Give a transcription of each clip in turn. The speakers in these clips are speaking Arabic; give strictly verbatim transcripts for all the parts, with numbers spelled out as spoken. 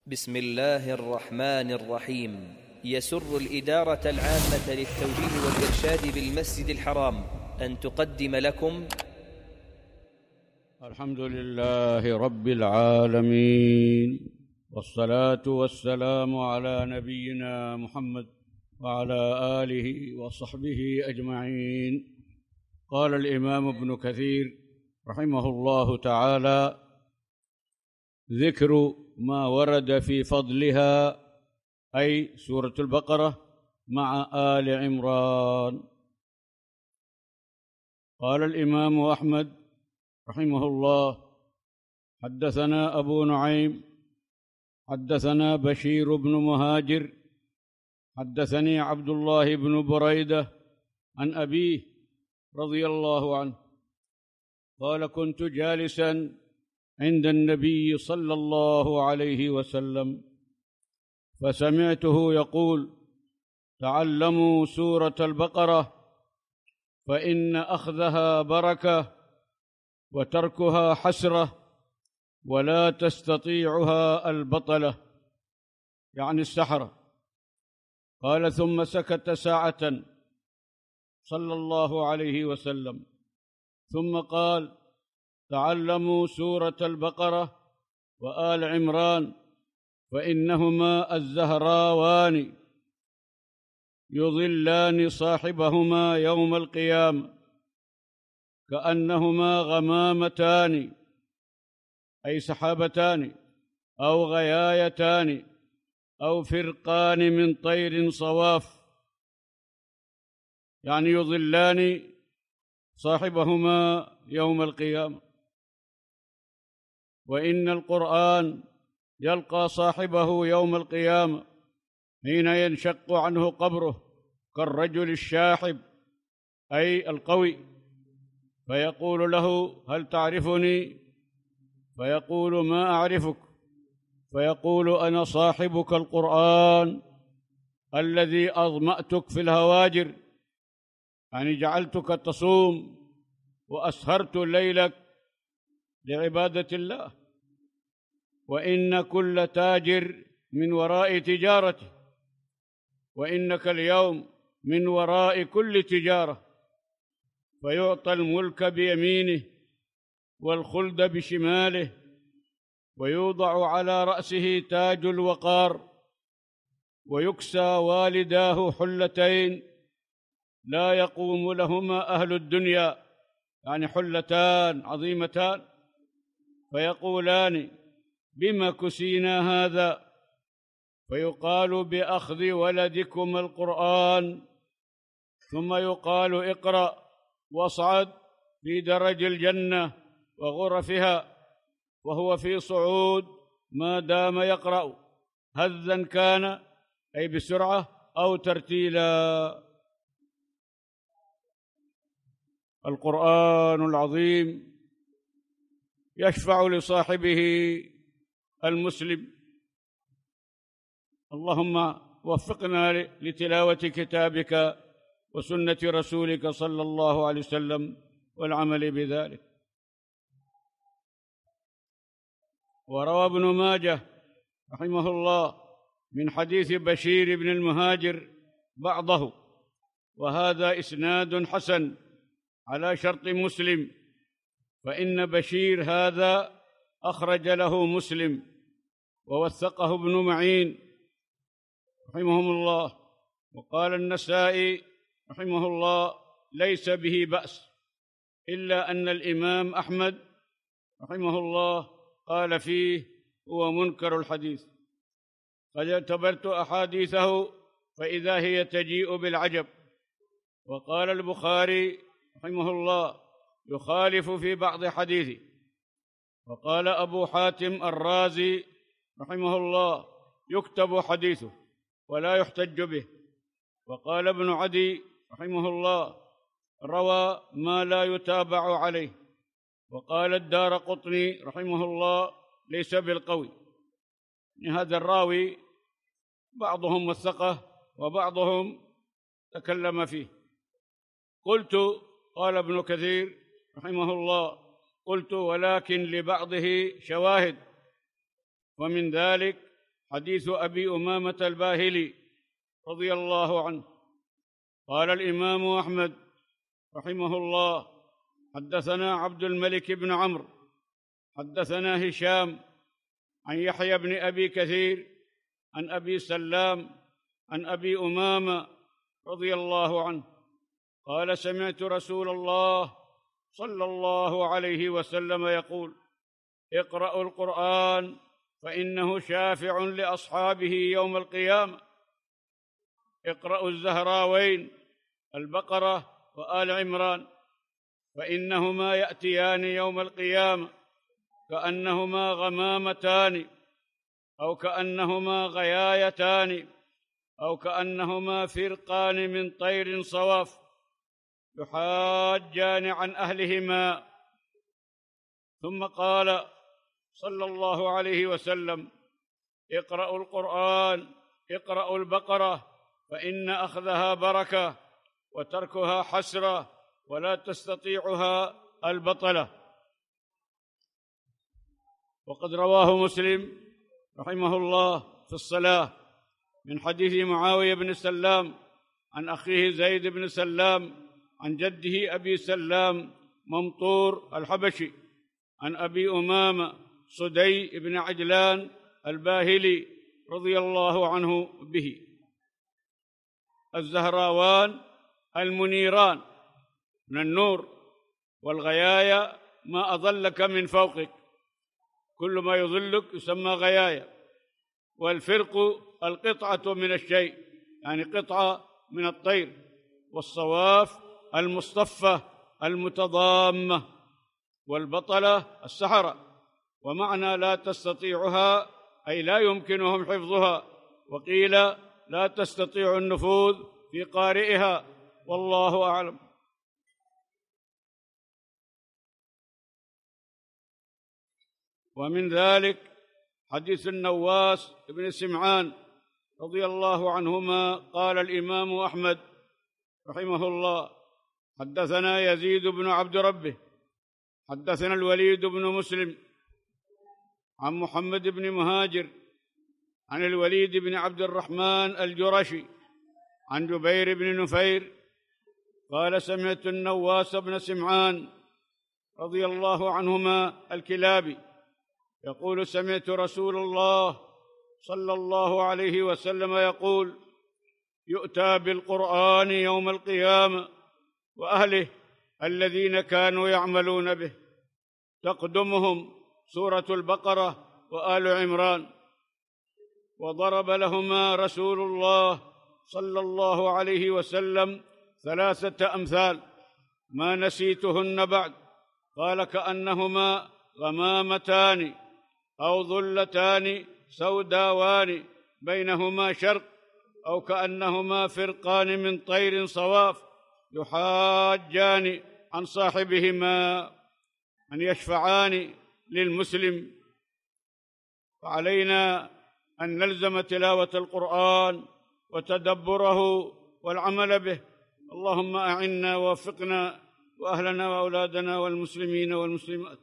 بسم الله الرحمن الرحيم. يسر الإدارة العامة للتوجيه والإرشاد بالمسجد الحرام أن تقدم لكم الحمد لله رب العالمين، والصلاة والسلام على نبينا محمد وعلى آله وصحبه أجمعين. قال الإمام ابن كثير رحمه الله تعالى: ذكر ما ورد في فضلها، أي سورة البقرة مع آل عمران. قال الإمام أحمد رحمه الله: حدثنا أبو نعيم حدثنا بشير بن مهاجر حدثني عبد الله بن بريدة عن أبيه رضي الله عنه قال: كنت جالسا عند النبي صلى الله عليه وسلم فسمعته يقول: تعلموا سورة البقرة فإن أخذها بركة وتركها حسرة ولا تستطيعها البطلة، يعني السحرة. قال: ثم سكت ساعة صلى الله عليه وسلم ثم قال: تعلموا سورة البقرة وآل عمران فإنهما الزهراوان يضلان صاحبهما يوم القيامة كأنهما غمامتان، أي سحابتان أو غيايتان أو فرقان من طير صواف، يعني يضلان صاحبهما يوم القيامة. وإن القرآن يلقى صاحبه يوم القيامة حين ينشق عنه قبره كالرجل الشاحب، أي القوي، فيقول له: هل تعرفني؟ فيقول: ما أعرفك. فيقول: أنا صاحبك القرآن الذي أظمأتك في الهواجر، يعني جعلتك تصوم وأسهرت ليلك لعبادة الله. وإن كل تاجر من وراء تجارته، وإنك اليوم من وراء كل تجارة، فيعطى الملك بيمينه والخلد بشماله، ويوضع على رأسه تاج الوقار، ويكسى والداه حلتين لا يقوم لهما أهل الدنيا، يعني حلتان عظيمتان، فيقولان: بما كسينا هذا؟ فيقال: بأخذ ولدكم القرآن. ثم يقال: اقرأ واصعد في درج الجنة وغرفها، وهو في صعود ما دام يقرأ، هزا كان أي بسرعة أو ترتيلا. القرآن العظيم يشفع لصاحبه المسلم. اللهم وفقنا لتلاوة كتابك وسنة رسولك صلى الله عليه وسلم والعمل بذلك. وروى ابن ماجه رحمه الله من حديث بشير بن المهاجر بعضه، وهذا إسناد حسن على شرط مسلم، فإن بشير هذا أخرج له مسلم ووثقه ابن معين رحمهم الله. وقال النسائي رحمه الله: ليس به بأس، إلا أن الإمام أحمد رحمه الله قال فيه: هو منكر الحديث. قد اعتبرت أحاديثه فإذا هي تجيء بالعجب. وقال البخاري رحمه الله: يخالف في بعض حديثه. وقال أبو حاتم الرازي رحمه الله: يكتب حديثه ولا يحتج به. وقال ابن عدي رحمه الله: روى ما لا يتابع عليه. وقال الدارقطني رحمه الله: ليس بالقوي. هذا الراوي بعضهم وثقه وبعضهم تكلم فيه. قلت، قال ابن كثير رحمه الله: قلت: ولكن لبعضه شواهد، ومن ذلك حديث أبي أمامة الباهلي رضي الله عنه. قال الإمام أحمد رحمه الله: حدثنا عبد الملك بن عمرو حدثنا هشام عن يحيى بن أبي كثير عن أبي سلام عن أبي أمامة رضي الله عنه قال: سمعت رسول الله صلى الله عليه وسلم يقول: اقرأوا القرآن فإنه شافع لأصحابه يوم القيامة. اقرأوا الزهراوين البقرة وآل عمران فإنهما يأتيان يوم القيامة كأنهما غمامتان أو كأنهما غيايتان أو كأنهما فرقان من طير صواف يحاجان عن أهلهما. ثم قال صلى الله عليه وسلم: اقرأوا القرآن، اقرأوا البقرة فإن أخذها بركة وتركها حسرة ولا تستطيعها البطلة. وقد رواه مسلم رحمه الله في الصلاة من حديث معاوية بن سلام عن أخيه زيد بن سلام عن جده أبي سلام ممطور الحبشي عن أبي أمامة صدي بن عجلان الباهلي رضي الله عنه به. الزهراوان المنيران من النور، والغياية ما أظلك من فوقك، كل ما يظلك يسمى غياية. والفرق القطعة من الشيء، يعني قطعة من الطير. والصواف المصطفة المتضامة. والبطلة السحرة. ومعنى لا تستطيعها أي لا يمكنهم حفظها، وقيل لا تستطيع النفوذ في قارئها، والله أعلم. ومن ذلك حديث النواس بن سمعان رضي الله عنهما قال الإمام أحمد رحمه الله: حدثنا يزيد بن عبد ربه حدثنا الوليد بن مسلم عن محمد بن مهاجر عن الوليد بن عبد الرحمن الجرشي عن جبير بن نفير قال: سمعت النواس بن سمعان رضي الله عنهما الكلابي يقول: سمعت رسول الله صلى الله عليه وسلم يقول: يؤتى بالقرآن يوم القيامة وأهله الذين كانوا يعملون به، تقدمهم سورة البقرة وآل عمران. وضرب لهما رسول الله صلى الله عليه وسلم ثلاثة أمثال ما نسيتهن بعد. قال: كأنهما غمامتان أو ظلتان سوداوان بينهما شرق، أو كأنهما فرقان من طير صواف يحاجان عن صاحبهما أن يشفعان للمسلم. فعلينا أن نلزم تلاوة القرآن وتدبره والعمل به. اللهم أعنا ووفقنا وأهلنا وأولادنا والمسلمين والمسلمات.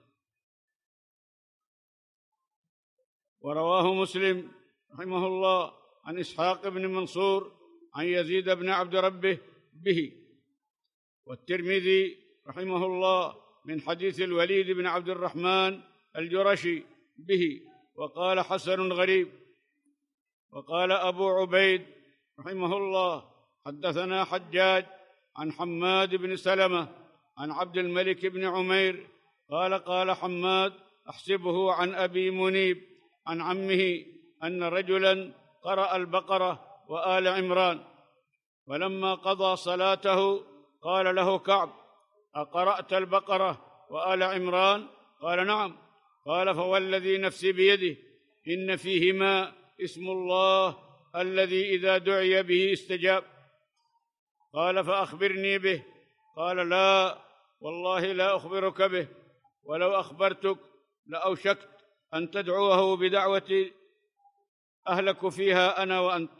ورواه مسلم رحمه الله عن إسحاق بن منصور عن يزيد بن عبد ربه به. والترمذي رحمه الله من حديث الوليد بن عبد الرحمن الجرشي به، وقال: حسن غريب. وقال أبو عبيد رحمه الله: حدثنا حجاج عن حماد بن سلمة عن عبد الملك بن عمير قال: قال حماد: أحسبه عن أبي منيب عن عمه أن رجلا قرأ البقرة وآل عمران، ولما قضى صلاته قال له كعب: أقرأت البقرة وآل عمران؟ قال: نعم. قال: فوالذي نفسي بيده إن فيهما اسم الله الذي إذا دعي به استجاب. قال: فأخبرني به. قال: لا والله لا أخبرك به، ولو أخبرتك لأوشكت أن تدعوه بدعوة أهلك فيها أنا وأنت.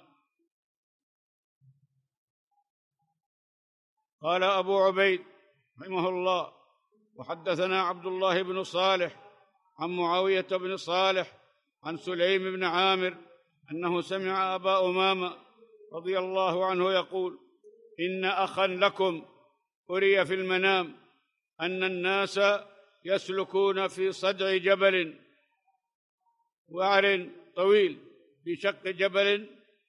قال أبو عبيد رحمه الله: وحدثنا عبد الله بن صالح عن معاوية بن صالح عن سليم بن عامر أنه سمع أبا أمامة رضي الله عنه يقول: إن أخا لكم أري في المنام أن الناس يسلكون في صدع جبل وعر طويل، في شق جبل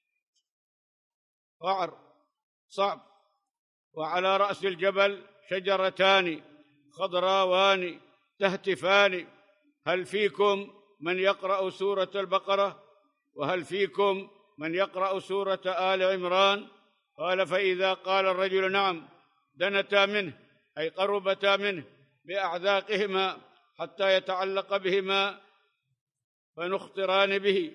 وعر صعب، وعلى رأس الجبل شجرتان خضراوان تهتفان: هل فيكم من يقرأ سورة البقرة؟ وهل فيكم من يقرأ سورة آل عمران؟ قال: فإذا قال الرجل نعم دنتا منه، أي قربتا منه بأعذاقهما حتى يتعلق بهما فنخطران به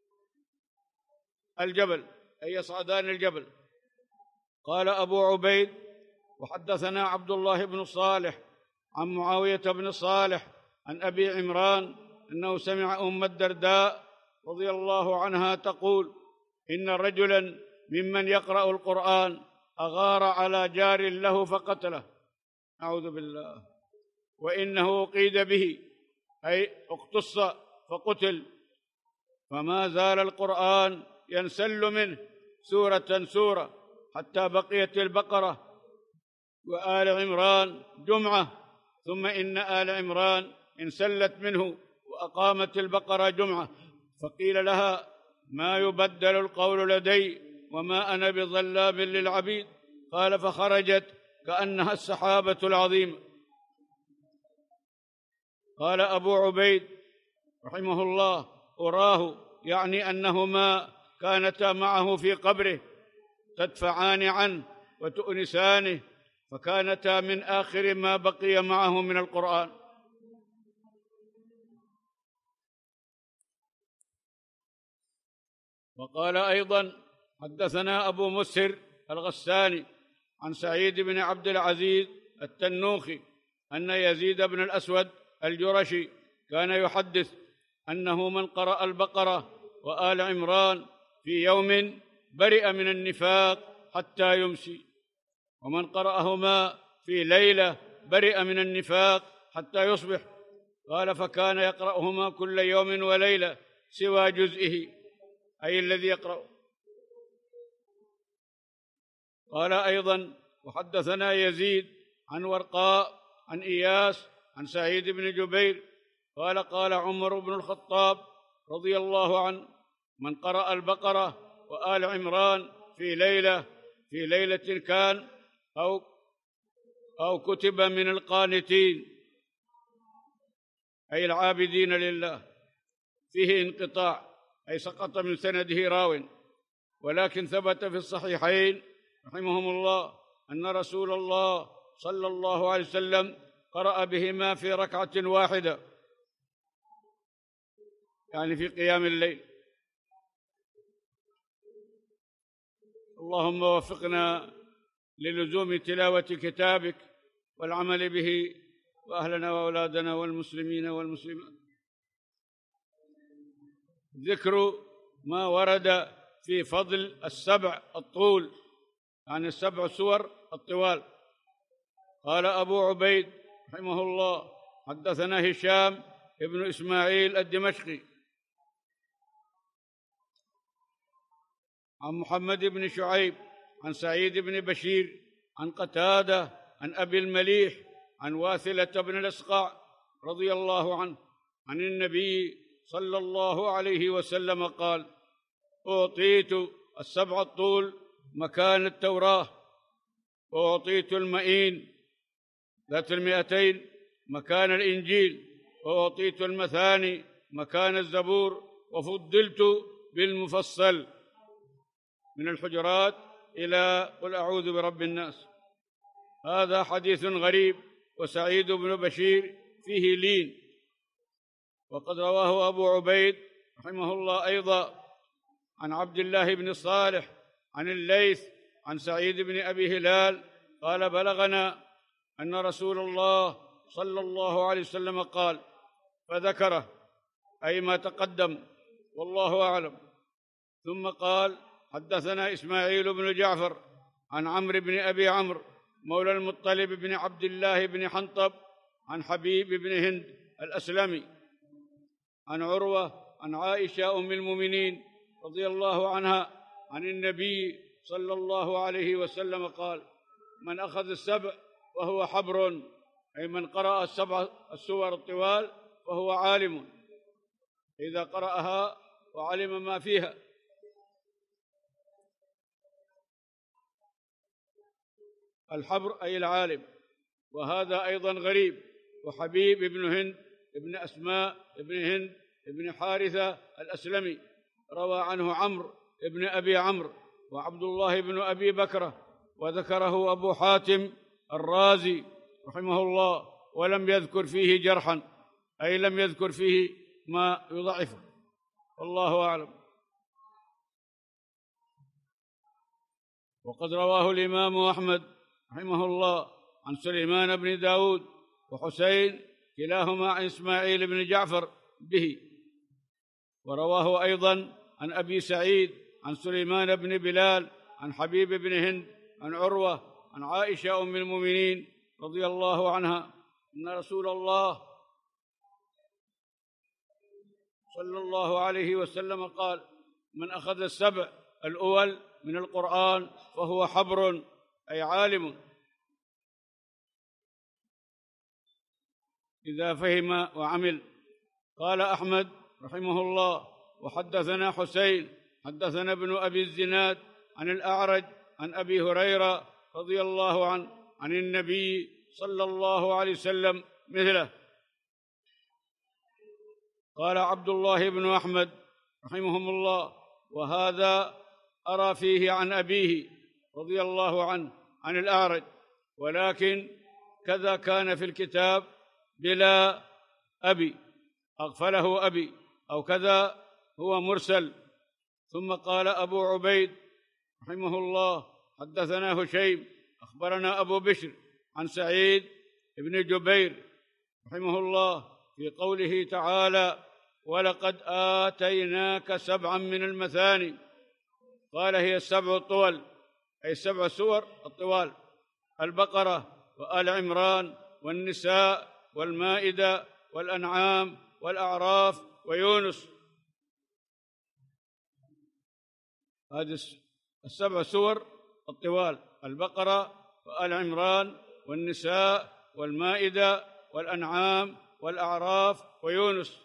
الجبل، أي يصعدان الجبل. قال أبو عبيد: وحدثنا عبد الله بن صالح عن معاوية بن صالح عن أبي عمران أنه سمع أم الدرداء رضي الله عنها تقول: إن رجلا ممن يقرأ القرآن أغار على جار له فقتله، أعوذ بالله، وإنه قيد به، أي اقتص فقتل، فما زال القرآن ينسل منه سورة سورة حتى بقيت البقرة وآل عمران جمعة، ثم إن آل عمران انسلت منه وأقامت البقرة جمعة، فقيل لها: ما يبدل القول لدي وما أنا بظلام للعبيد. قال: فخرجت كأنها السحابة العظيمة. قال أبو عبيد رحمه الله: أراه، يعني أنهما كانتا معه في قبره تدفعان عنه وتؤنسانه، فكانتا من آخر ما بقي معه من القرآن. وقال أيضا: حدثنا أبو مسهر الغساني عن سعيد بن عبد العزيز التنوخي أن يزيد بن الأسود الجرشي كان يحدث أنه من قرأ البقرة وآل عمران في يوم برئ من النفاق حتى يمسي، ومن قرأهما في ليلة برئ من النفاق حتى يصبح. قال: فكان يقرأهما كل يوم وليلة سوى جزئه، أي الذي يقرأ. قال أيضا: وحدثنا يزيد عن ورقاء عن إياس عن سعيد بن جبير قال: قال عمر بن الخطاب رضي الله عنه: من قرأ البقرة وآل عمران في ليلة في ليلة كان أو أو كتب من القانتين، أي العابدين لله. فيه انقطاع، أي سقط من سنده راو، ولكن ثبت في الصحيحين رحمهم الله أن رسول الله صلى الله عليه وسلم قرأ بهما في ركعة واحدة، يعني في قيام الليل. اللهم وفقنا للزوم تلاوة كتابك والعمل به، وأهلنا وأولادنا والمسلمين والمسلمات. ذكر ما ورد في فضل السبع الطول، يعني السبع سور الطوال. قال أبو عبيد رحمه الله: حدثنا هشام ابن إسماعيل الدمشقي عن محمد بن شعيب عن سعيد بن بشير عن قتادة عن أبي المليح عن واثلة بن الأسقع رضي الله عنه عن النبي صلى الله عليه وسلم قال: أعطيت السبع الطول مكان التوراة، وأعطيت المئين ذات المئتين مكان الإنجيل، وأعطيت المثاني مكان الزبور، وفضلت بالمفصل من الحجرات إلى قل أعوذ برب الناس. هذا حديث غريب، وسعيد بن بشير فيه لين. وقد رواه أبو عبيد رحمه الله أيضا عن عبد الله بن صالح عن الليث عن سعيد بن أبي هلال قال: بلغنا أن رسول الله صلى الله عليه وسلم قال، فذكره، أي ما تقدم، والله أعلم. ثم قال: حدثنا إسماعيل بن جعفر عن عمرو بن أبي عمرو مولى المطلب بن عبد الله بن حنطب عن حبيب بن هند الأسلمي عن عروة عن عائشة أم المؤمنين رضي الله عنها عن النبي صلى الله عليه وسلم قال: من أخذ السبع وهو حبر، أي من قرأ السبع السور الطوال فهو عالم إذا قرأها وعلم ما فيها. الحبر أي العالم، وهذا أيضا غريب. وحبيب بن هند ابن أسماء ابن هند ابن حارثة الأسلمي روى عنه عمرو ابن أبي عمرو وعبد الله بن أبي بكرة، وذكره أبو حاتم الرازي رحمه الله، ولم يذكر فيه جرحا، أي لم يذكر فيه ما يضعفه، والله أعلم. وقد رواه الإمام أحمد رحمه الله عن سليمان بن داود وحسين كلاهما عن إسماعيل بن جعفر به، ورواه أيضا عن أبي سعيد عن سليمان بن بلال عن حبيب بن هند عن عروة عن عائشة أم المؤمنين رضي الله عنها أن رسول الله صلى الله عليه وسلم قال: من أخذ السبع الأول من القرآن فهو حبر، أي عالم إذا فهم وعمل. قال أحمد رحمه الله: وحدثنا حسين حدثنا ابن أبي الزناد عن الأعرج عن أبي هريرة رضي الله عنه عن النبي صلى الله عليه وسلم مثله. قال عبد الله بن أحمد رحمهم الله: وهذا أرى فيه عن أبيه رضي الله عنه عن الأعرج، ولكن كذا كان في الكتاب بلا أبي، أغفله أبي، أو كذا هو مرسل. ثم قال أبو عبيد رحمه الله: حدثنا هشيم أخبرنا أبو بشر عن سعيد بن جبير رحمه الله في قوله تعالى: ولقد آتيناك سبعا من المثاني. قال: هي السبع الطول، أي سبع سور الطوال: البقرة وآل عمران والنساء والمائدة والأنعام والأعراف ويونس. هذه السبع سور الطوال: البقرة وآل عمران والنساء والمائدة والأنعام والأعراف ويونس.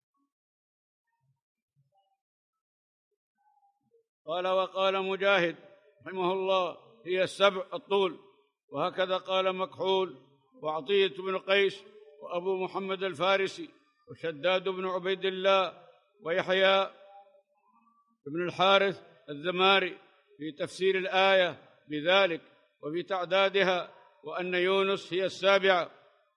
قال: وقال مجاهد رحمه الله: هي السبع الطول. وهكذا قال مكحول وعطية بن قيس وأبو محمد الفارسي وشداد بن عبيد الله ويحيى بن الحارث الذماري في تفسير الآية بذلك وفي تعدادها، وأن يونس هي السابعة.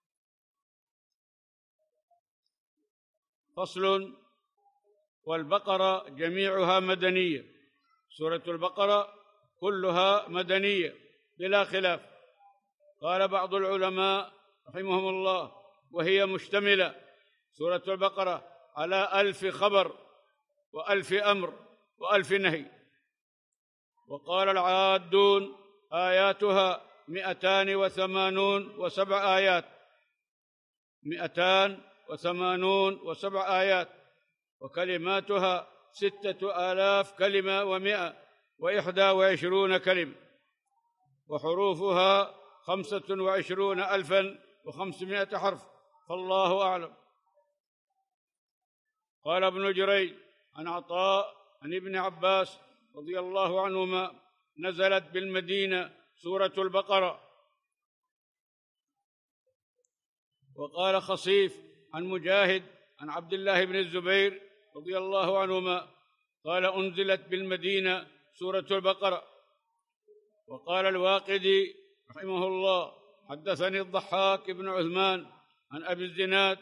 فصل: والبقرة جميعها مدنية. سورة البقرة كلها مدنية بلا خلاف. قال بعض العلماء رحمهم الله: وهي مشتملة سورة البقرة على ألف خبر وألف أمر وألف نهي. وقال العادون: آياتها مئتان وثمانون وسبع آيات، مئتان وثمانون وسبع آيات، وكلماتها ستة آلاف كلمة ومئة وإحدى وعشرون كلمة، وحروفها خمسة وعشرون ألفا وخمسمائة حرف، فالله أعلم. قال ابن جريج عن عطاء عن ابن عباس رضي الله عنهما: نزلت بالمدينة سورة البقرة. وقال خصيف عن مجاهد عن عبد الله بن الزبير رضي الله عنهما قال: أنزلت بالمدينة سورة البقرة. وقال الواقدي رحمه الله: حدثني الضحاك بن عثمان عن أبي الزناد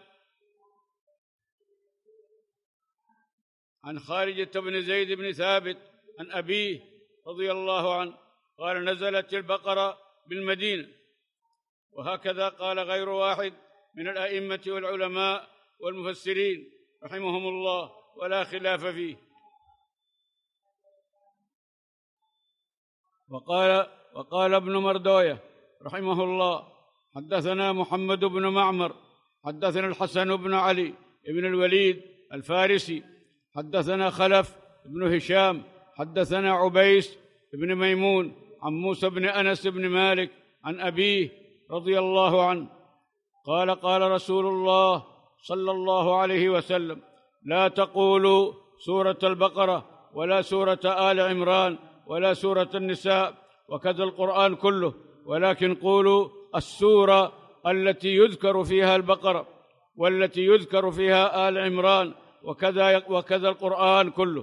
عن خارجة بن زيد بن ثابت عن أبيه رضي الله عنه قال: نزلت البقرة بالمدينة. وهكذا قال غير واحد من الأئمة والعلماء والمفسرين رحمهم الله، ولا خلاف فيه. وقال وقال ابن مردوية رحمه الله: حدثنا محمد بن معمر حدثنا الحسن بن علي بن الوليد الفارسي حدثنا خلف بن هشام حدثنا عبيس بن ميمون عن موسى بن أنس بن مالك عن أبيه رضي الله عنه قال قال رسول الله صلى الله عليه وسلم: لا تقولوا سورة البقرة ولا سورة آل عمران ولا سورة النساء وكذا القرآن كله، ولكن قولوا السورة التي يذكر فيها البقرة والتي يذكر فيها آل عمران وكذا وكذا القرآن كله.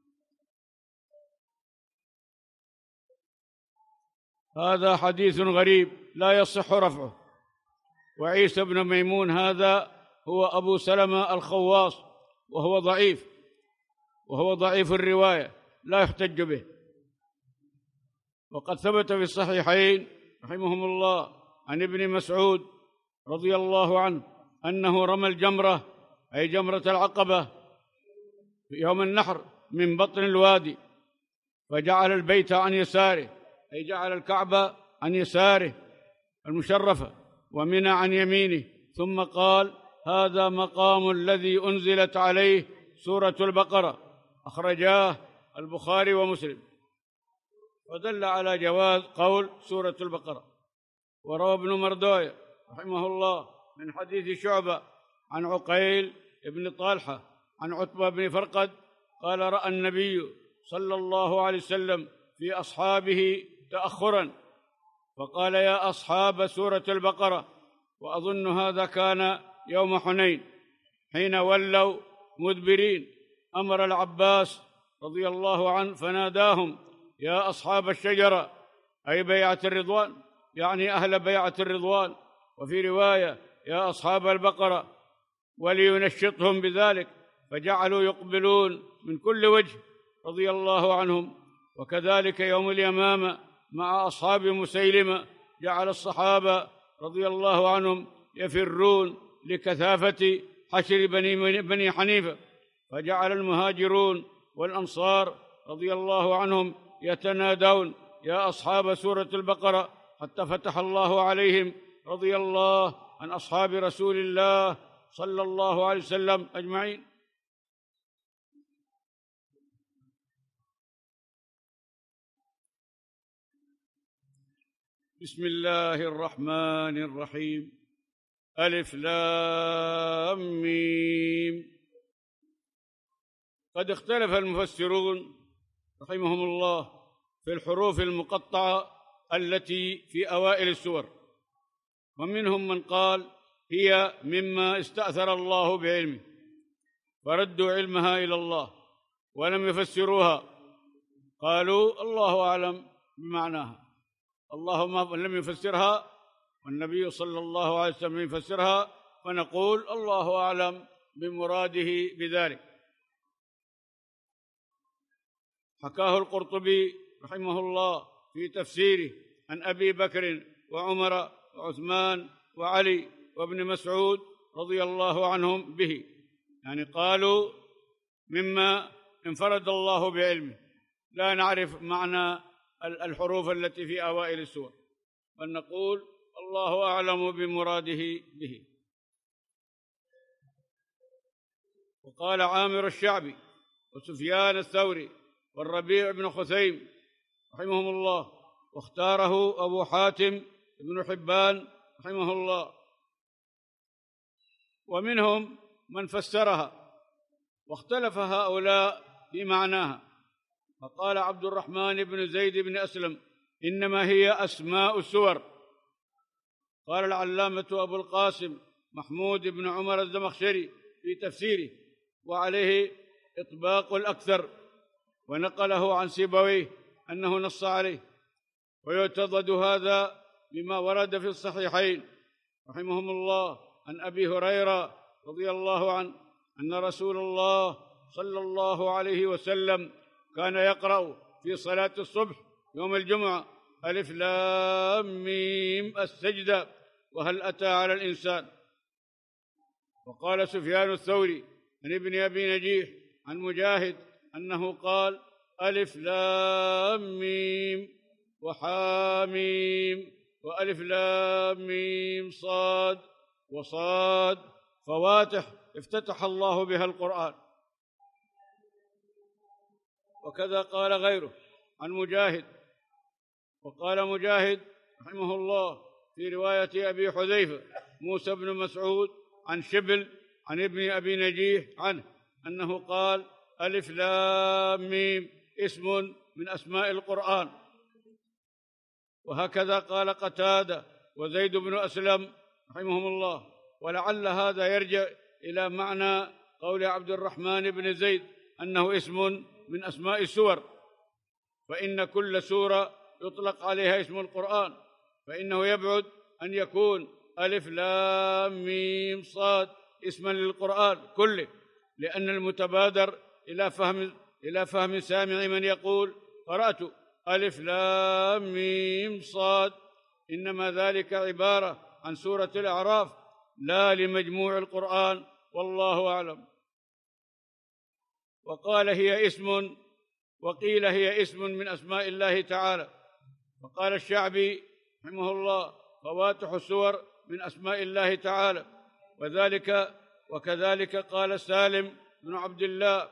هذا حديث غريب لا يصح رفعه. وعيسى بن ميمون هذا هو أبو سلمة الخواص، وهو ضعيف وهو ضعيف الرواية لا يحتج به. وقد ثبت في الصحيحين رحمهم الله عن ابن مسعود رضي الله عنه أنه رمى الجمرة، أي جمرة العقبة، في يوم النحر من بطن الوادي، فجعل البيت عن يساره، أي جعل الكعبة عن يساره المشرفة ومنى عن يمينه، ثم قال: هذا مقام الذي أنزلت عليه سورة البقرة، أخرجاه البخاري ومسلم. ودل على جواز قول سورة البقرة. وروى ابن مردوية رحمه الله من حديث شعبة عن عقيل بن طالحة عن عتبة بن فرقد قال: رأى النبي صلى الله عليه وسلم في أصحابه تأخرا، فقال: يا أصحاب سورة البقرة. وأظن هذا كان يوم حنين حين ولوا مدبرين، أمر العباس رضي الله عنه فناداهم: يا أصحاب الشجرة، أي بيعة الرضوان، يعني أهل بيعة الرضوان. وفي رواية: يا أصحاب البقرة، ولينشطهم بذلك، فجعلوا يقبلون من كل وجه رضي الله عنهم. وكذلك يوم اليمامة مع أصحاب مسيلمة جعل الصحابة رضي الله عنهم يفرون لكثافة حشر بني, بني حنيفة، فجعل المهاجرون والأنصار رضي الله عنهم يتنادون: يا أصحاب سورة البقرة، حتى فتح الله عليهم رضي الله عن أصحاب رسول الله صلى الله عليه وسلم أجمعين. بسم الله الرحمن الرحيم. ألف لام ميم. قد اختلف المفسرون رحمهم الله في الحروف المقطعة التي في أوائل السور، ومنهم من قال هي مما استأثر الله بعلمه فردوا علمها إلى الله ولم يفسروها، قالوا الله أعلم بمعناها، اللهم لم يفسرها والنبي صلى الله عليه وسلم يفسرها، فنقول الله أعلم بمراده بذلك. حكاه القرطبي رحمه الله في تفسيره عن أبي بكر وعمر وعثمان وعلي وابن مسعود رضي الله عنهم به، يعني قالوا مما انفرد الله بعلمه، لا نعرف معنى الحروف التي في أوائل السور، بل نقول الله أعلم بمراده به. وقال عامر الشعبي وسفيان الثوري والربيع بن خثيم رحمهم الله، واختاره أبو حاتم بن حبان رحمه الله، ومنهم من فسرها، واختلف هؤلاء في معناها. فقال عبد الرحمن بن زيد بن أسلم: إنما هي أسماء السور. قال العلامة أبو القاسم محمود بن عمر الزمخشري في تفسيره وعليه إطباق الأكثر، ونقله عن سيبويه أنه نص عليه. ويعتضد هذا بما ورد في الصحيحين رحمهم الله عن أبي هريرة رضي الله عنه أن رسول الله صلى الله عليه وسلم كان يقرأ في صلاة الصبح يوم الجمعة: ألف لام ميم السجدة وهل أتى على الإنسان. وقال سفيان الثوري عن ابن أبي نجيح عن مجاهد أنه قال: ألف لام ميم وحاميم وألف لام ميم صاد وصاد، فواتح افتتح الله بها القرآن. وكذا قال غيره عن مجاهد. وقال مجاهد رحمه الله في رواية أبي حذيفة موسى بن مسعود عن شبل عن ابن أبي نجيح عنه أنه قال: ألف لام ميم اسم من أسماء القرآن. وهكذا قال قتادة وزيد بن أسلم رحمهم الله. ولعل هذا يرجع إلى معنى قول عبد الرحمن بن زيد أنه اسم من أسماء السور، فإن كل سورة يطلق عليها اسم القرآن، فإنه يبعد أن يكون ألف لام ميم صاد اسما للقرآن كله، لأن المتبادر إلى فهم إلى فهم سامع من يقول: قرأت ألف لام ميم صاد، إنما ذلك عبارة عن سورة الأعراف لا لمجموع القرآن، والله أعلم. وقال هي اسم وقيل هي اسم من أسماء الله تعالى. وقال الشعبي رحمه الله: فواتح السور من أسماء الله تعالى. وذلك وكذلك قال سالم بن عبد الله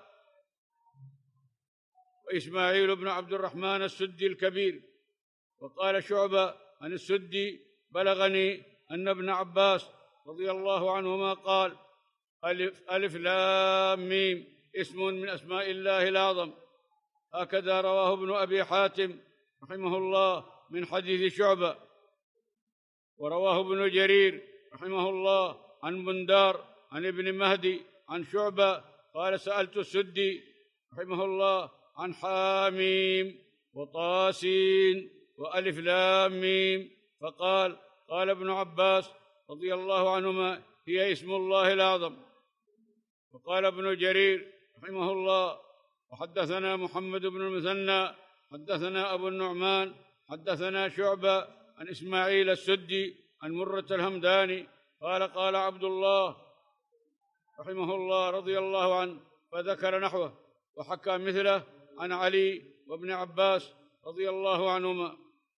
وإسماعيل بن عبد الرحمن السدي الكبير. وقال شعبة عن السدي: بلغني أن ابن عباس رضي الله عنهما قال: ألف, ألف لام ميم اسم من أسماء الله الأعظم. هكذا رواه ابن أبي حاتم رحمه الله من حديث شعبة. ورواه ابن جرير رحمه الله عن بندار عن ابن مهدي عن شعبة قال: سألت السدي رحمه الله عن حاميم وطاسين وألف لام ميم، فقال: قال ابن عباس رضي الله عنهما: هي اسم الله الأعظم. وقال ابن جرير رحمه الله: وحدثنا محمد بن المثنى حدثنا أبو النعمان حدثنا شعبة عن إسماعيل السدي عن مرة الهمداني قال: قال عبد الله رحمه الله رضي الله عنه، فذكر نحوه، وحكى مثله عن علي وابن عباس رضي الله عنهما.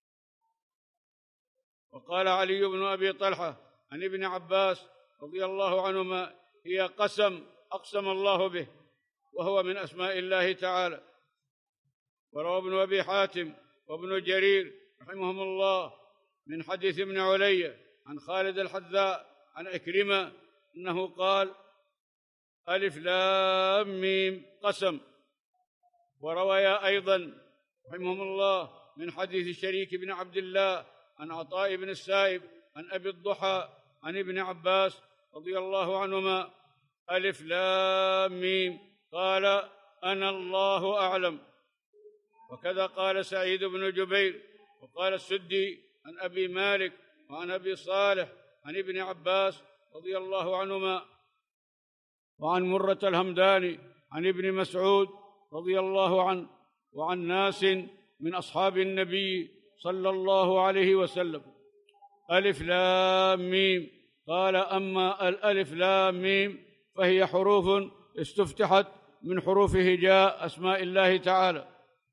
وقال علي بن أبي طلحة عن ابن عباس رضي الله عنهما: هي قسم أقسم الله به، وهو من أسماء الله تعالى. وروى ابن أبي حاتم وابن جرير رحمهم الله من حديث ابن علي عن خالد الحذاء عن عكرمة أنه قال: ألف لام ميم قسم. وروى أيضا رحمهم الله من حديث الشريك بن عبد الله عن عطاء بن السائب عن أبي الضحى عن ابن عباس رضي الله عنهما: ألف لام ميم قال: أنا الله أعلم. وكذا قال سعيد بن جبير. وقال السدي عن أبي مالك وعن أبي صالح عن ابن عباس رضي الله عنهما وعن مرة الهمداني عن ابن مسعود رضي الله عنه وعن ناس من أصحاب النبي صلى الله عليه وسلم: ألف لام ميم. قال: أما الألف لام ميم فهي حروف استفتحت من حروف هجاء أسماء الله تعالى.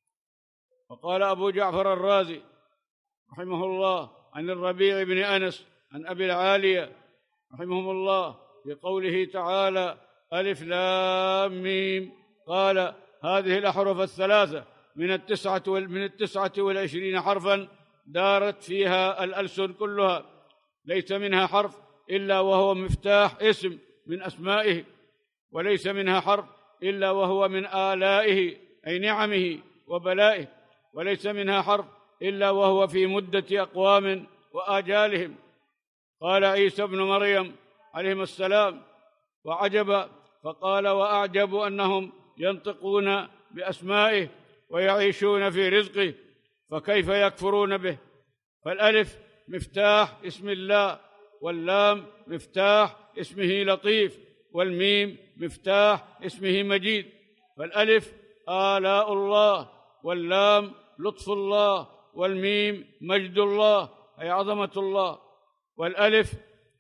وقال أبو جعفر الرازي رحمه الله عن الربيع بن أنس عن أبي العالية رحمهم الله في قوله تعالى: ألف لام ميم، قال: هذه الأحرف الثلاثة من التسعة من التسعة والعشرين حرفا دارت فيها الألسن كلها، ليس منها حرف إلا وهو مفتاح اسم من أسمائه، وليس منها حرف إلا وهو من آلائه أي نعمه وبلائه، وليس منها حرف إلا وهو في مدة أقوام وآجالهم. قال عيسى بن مريم عليهما السلام: وعجب، فقال: وأعجب أنهم ينطقون بأسمائه ويعيشون في رزقه، فكيف يكفرون به؟ فالألف مفتاح اسم الله، واللام مفتاح اسمه لطيف، والميم مفتاح اسمه مجيد. فالألف آلاء الله، واللام لطف الله، والميم مجد الله أي عظمة الله. والألف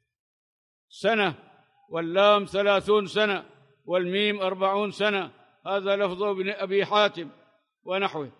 سنة، واللام ثلاثون سنة، والميم أربعون سنة. هذا لفظ ابن أبي حاتم ونحوه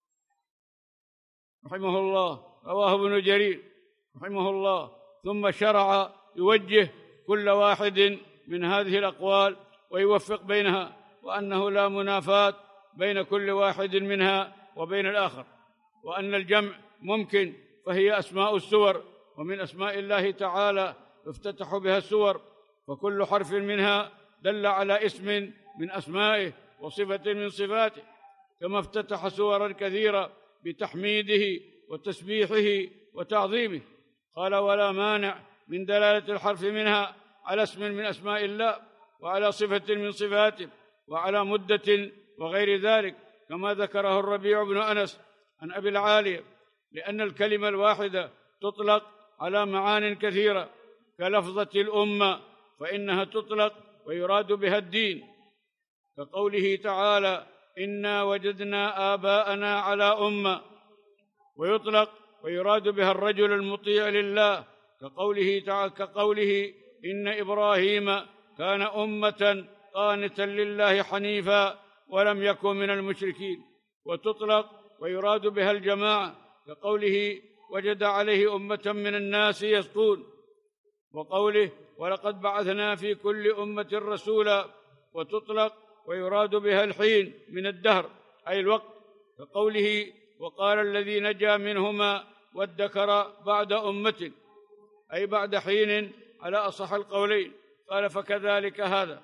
رحمه الله. رواه ابن جرير رحمه الله، ثم شرع يوجه كل واحد من هذه الأقوال ويوفق بينها، وأنه لا منافاة بين كل واحد منها وبين الآخر، وأن الجمع ممكن، فهي أسماء السور، ومن أسماء الله تعالى يفتتح بها السور، فكل حرف منها دل على اسم من أسمائه وصفة من صفاته، كما افتتح سورا كثيرة بتحميده وتسبيحه وتعظيمه. قال: ولا مانع من دلالة الحرف منها على اسم من أسماء الله، وعلى صفة من صفاته، وعلى مدة وغير ذلك، كما ذكره الربيع بن أنس عن أبي العالية، لأن الكلمة الواحدة تطلق على معان كثيرة، كلفظة الأمة، فإنها تطلق ويراد بها الدين، كقوله تعالى: إنا وجدنا آباءنا على أمة، ويطلق ويراد بها الرجل المطيع لله، كقوله تعالى كقوله إن إبراهيم كان أمة قانتا لله حنيفا ولم يكن من المشركين. وتطلق ويراد بها الجماعة، كقوله وجد عليه أمة من الناس يسقون، وقوله ولقد بعثنا في كل أمة رسولا. وتطلق ويراد بها الحين من الدهر، أي الوقت، كقوله وقال الذي نجا منهما وادكر بعد أمة، أي بعد حين، على أصح القولين. قال: فكذلك هذا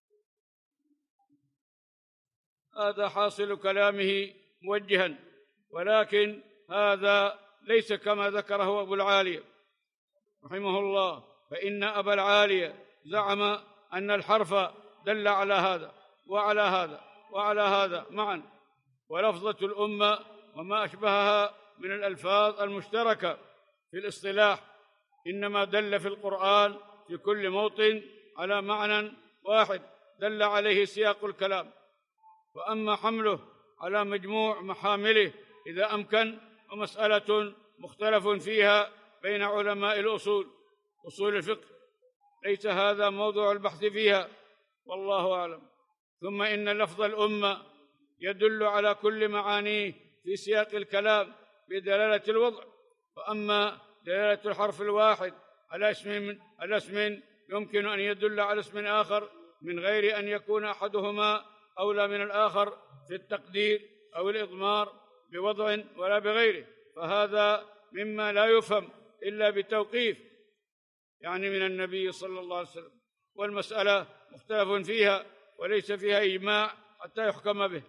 هذا حاصل كلامه موجها، ولكن هذا ليس كما ذكره أبو العالية رحمه الله، فإن أبا العالية زعم أن الحرف دل على هذا وعلى هذا وعلى هذا معا، ولفظة الأمة وما أشبهها من الألفاظ المشتركة في الاصطلاح إنما دل في القرآن في كل موطن على معنى واحد دل عليه سياق الكلام، وأما حمله على مجموع محامله إذا أمكن، ومسألة مختلف فيها بين علماء الأصول أصول الفقه، ليس هذا موضوع البحث فيها، والله أعلم. ثم إن لفظ الأمة يدل على كل معانيه في سياق الكلام بدلالة الوضع، وأما دلالة الحرف الواحد على اسم على اسم يمكن أن يدل على اسم آخر من غير أن يكون أحدهما أولى من الآخر في التقدير أو الإضمار بوضع ولا بغيره، فهذا مما لا يفهم إلا بتوقيف، يعني من النبي صلى الله عليه وسلم، والمسألة مختلف فيها وليس فيها إجماع حتى يحكم به.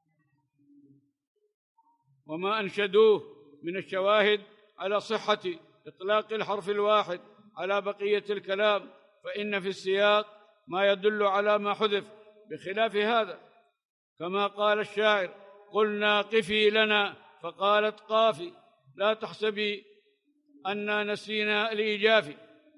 وما أنشدوه من الشواهد على صحة إطلاق الحرف الواحد على بقية الكلام، فإن في السياق ما يدل على ما حذف بخلاف هذا، كما قال الشاعر: قلنا قفي لنا فقالت قافي، لا تحسبي أننا نسينا الإيجاف.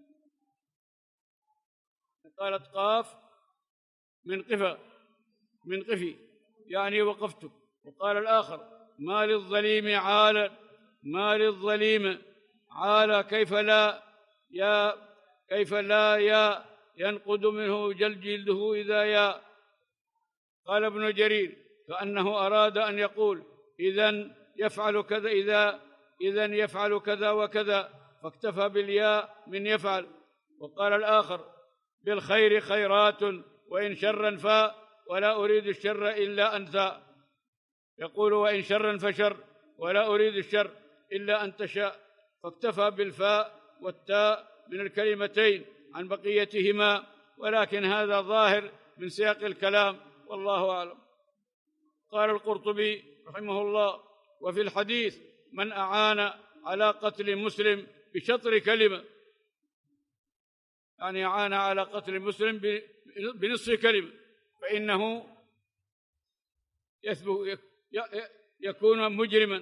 قالت قاف من قفا من قفي، يعني وقفت. وقال الآخر: ما للظليم عالا ما للظليم عالا كيف لا يا كيف لا يا ينقد منه جل جلده إذا يا. قال ابن جرير: كأنه أراد أن يقول إذن يفعل كذا إذا إذن يفعل كذا وكذا، فاكتفى بالياء من يفعل. وقال الآخر: بالخير خيرات وإن شرا فا ولا أريد الشر إلا أنت. يقول: وإن شرا فشر ولا أريد الشر إلا أن تشاء، فاكتفى بالفاء والتاء من الكلمتين عن بقيتهما، ولكن هذا ظاهر من سياق الكلام، والله أعلم. قال القرطبي رحمه الله: وفي الحديث من أعان على قتل مسلم بشطر كلمة، يعني أعان على قتل مسلم بنصف كلمة، فإنه يثبت يكون مجرما.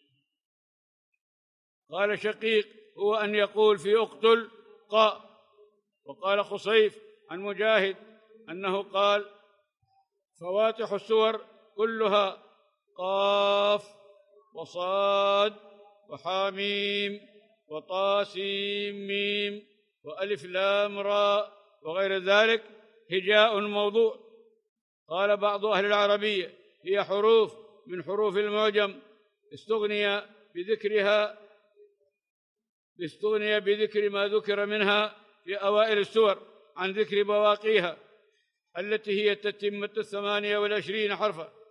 قال شقيق: هو أن يقول في أقتل قاء. وقال خصيف عن مجاهد أنه قال: فواتح السور كلها قاف وصاد وحاميم وطاسيم ميم وألف لام راء وغير ذلك هجاء موضوع. قال بعض أهل العربية: هي حروف من حروف المعجم استغني بذكرها استغني بذكر ما ذكر منها في أوائل السور عن ذكر بواقيها التي هي تتمة الثمانية والعشرين حرفا.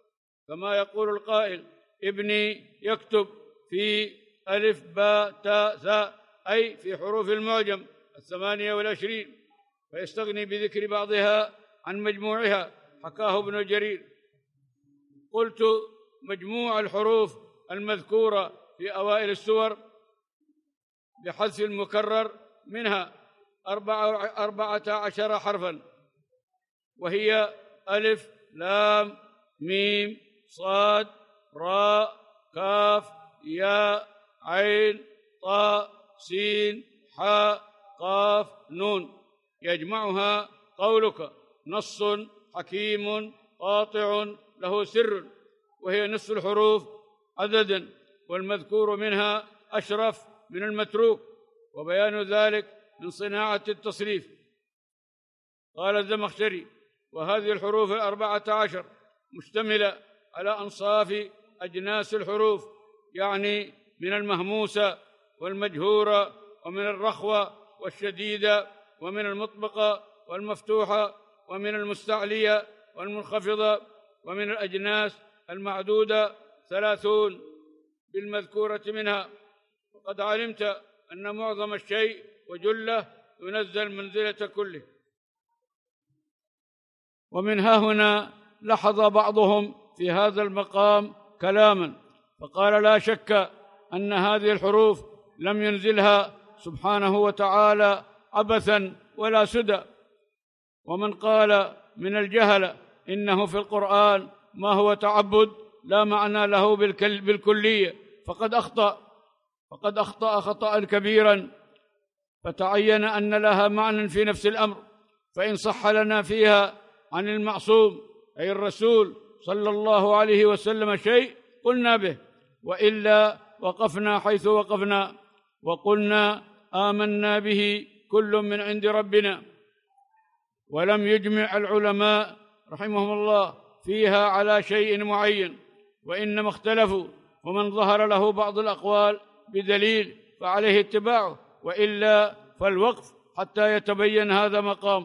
كما يقول القائل: ابني يكتب في ألف باء تاء ثاء، أي في حروف المعجم الثمانية والعشرين، فيستغني بذكر بعضها عن مجموعها. حكاه ابن جرير. قلت: مجموع الحروف المذكورة في أوائل السور بحذف المكرر منها أربعة عشر حرفا، وهي ألف لام ميم صاد راء كاف ياء عين طاء سين حاء قاف نون، يجمعها قولك: نص حكيم قاطع له سر، وهي نصف الحروف عددا، والمذكور منها أشرف من المتروك، وبيان ذلك من صناعة التصريف. قال الزمخشري: وهذه الحروف الأربعة عشر مشتملة على أنصاف أجناس الحروف، يعني من المهموسة والمجهورة، ومن الرخوة والشديدة، ومن المطبقة والمفتوحة، ومن المستعلية والمنخفضة، ومن الأجناس المعدودة ثلاثون بالمذكورة منها. وقد علمت أن معظم الشيء وجله ينزل منزلة كله. ومن ها هنا لاحظ بعضهم في هذا المقام كلاما، فقال: لا شك أن هذه الحروف لم ينزلها سبحانه وتعالى عبثا ولا سدى. ومن قال من الجهلة إنه في القرآن ما هو تعبد لا معنى له بالكلية فقد أخطأ فقد أخطأ خطأ كبيرا، فتعين أن لها معنى في نفس الأمر. فإن صح لنا فيها عن المعصوم أي الرسول صلى الله عليه وسلم شيء قلنا به، وإلا وقفنا حيث وقفنا وقلنا آمنا به كل من عند ربنا. ولم يجمع العلماء رحمهم الله فيها على شيء معين، وإنما اختلفوا، ومن ظهر له بعض الأقوال بدليل فعليه اتباعه، وإلا فالوقف حتى يتبين هذا مقام.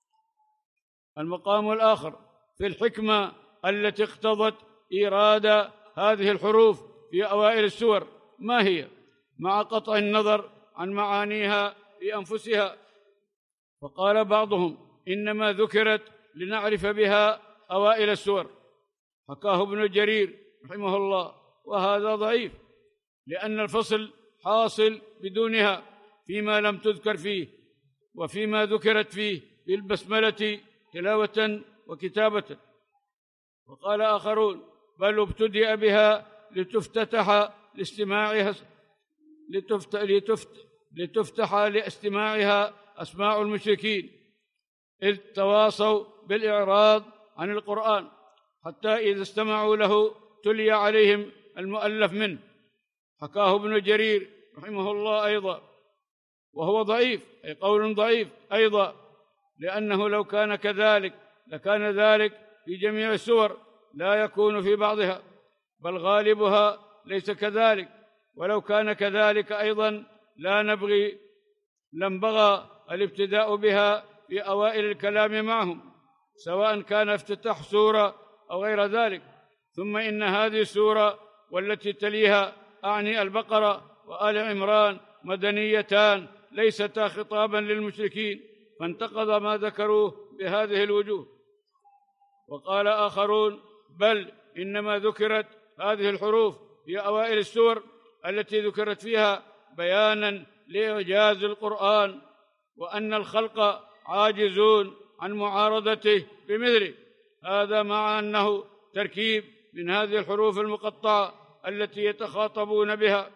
المقام الآخر في الحكمة التي اقتضت إيراد هذه الحروف في أوائل السور، ما هي؟ مع قطع النظر عن معانيها في أنفسها. فقال بعضهم: إنما ذكرت لنعرف بها أوائل السور. حكاه ابن جرير رحمه الله، وهذا ضعيف، لأن الفصل حاصل بدونها فيما لم تذكر فيه، وفيما ذكرت فيه بالبسملة تلاوة وكتابة. وقال آخرون: بل ابتدأ بها لتفتتح لاستماعها لتفت... لتفت... لتفتح لاستماعها أسماع المشركين، إذ تواصوا بالإعراض عن القرآن، حتى إذا استمعوا له تلي عليهم المؤلف منه. حكاه ابن جرير رحمه الله أيضا، وهو ضعيف، أي قول ضعيف أيضا، لأنه لو كان كذلك لكان ذلك في جميع السور، لا يكون في بعضها، بل غالبها ليس كذلك. ولو كان كذلك أيضا لا نبغي لانبغى الابتداء بها في أوائل الكلام معهم، سواء كان افتتاح سورة أو غير ذلك. ثم إن هذه السورة والتي تليها، أعني البقرة وآل عمران، مدنيتان ليستا خطابا للمشركين، فانتقض ما ذكروه بهذه الوجوه. وقال آخرون: بل إنما ذكرت هذه الحروف في أوائل السور التي ذكرت فيها بيانا لإعجاز القرآن، وأن الخلق عاجزون عن معارضته بمثله. هذا مع أنه تركيب من هذه الحروف المقطعة التي يتخاطبون بها.